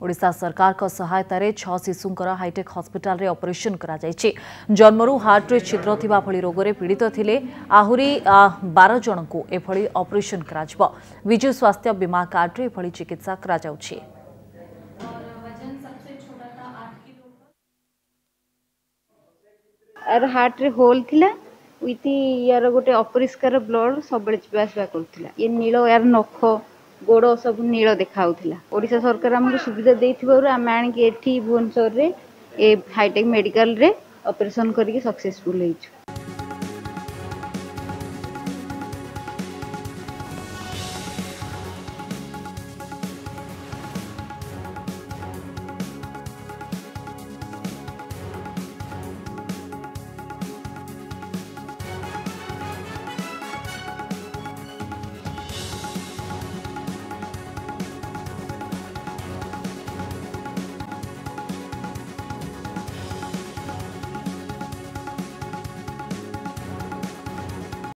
ओडिशा सरकार का सहायता रे 6 शिशुंकर हाईटेक हॉस्पिटल रे ऑपरेशन करा जायछि। जन्मरू हार्ट रे छिद्र थिबा भली रोग रे पीड़ित थिले आहुरी 12 जन को एभली ऑपरेशन करा जिवो। विजु स्वास्थ्य बीमा कार्ड रे एभली चिकित्सा करा जाउछि। आर हार्ट रे होल थिला विथ यार गोटे अपरिष्कार ब्लड सब आसवा करथिला। ये नील यार नख गोड़ सब नील देखाउथिला। ओडिशा सरकार हमको सुविधा देथिबारु आम आनिक एठी भुवनेश्वर रे ए हाईटेक मेडिकल रे ऑपरेशन करके सक्सेसफुल हेछु।